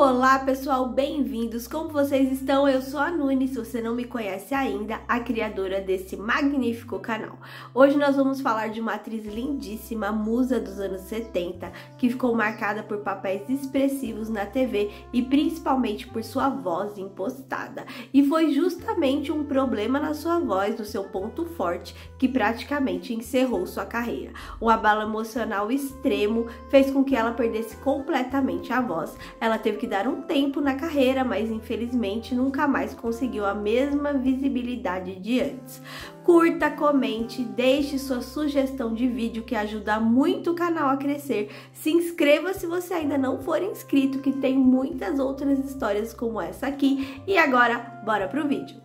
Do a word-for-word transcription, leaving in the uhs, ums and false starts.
Olá pessoal, bem-vindos! Como vocês estão? Eu sou a Nuni, se você não me conhece ainda, a criadora desse magnífico canal. Hoje nós vamos falar de uma atriz lindíssima, musa dos anos setenta, que ficou marcada por papéis expressivos na T V e principalmente por sua voz impostada. E foi justamente um problema na sua voz, no seu ponto forte, que praticamente encerrou sua carreira. Um abalo emocional extremo fez com que ela perdesse completamente a voz. Ela teve que dar um tempo na carreira, mas infelizmente nunca mais conseguiu a mesma visibilidade de antes. Curta, comente, deixe sua sugestão de vídeo que ajuda muito o canal a crescer. Se inscreva se você ainda não for inscrito, que tem muitas outras histórias como essa aqui. E agora, bora pro vídeo!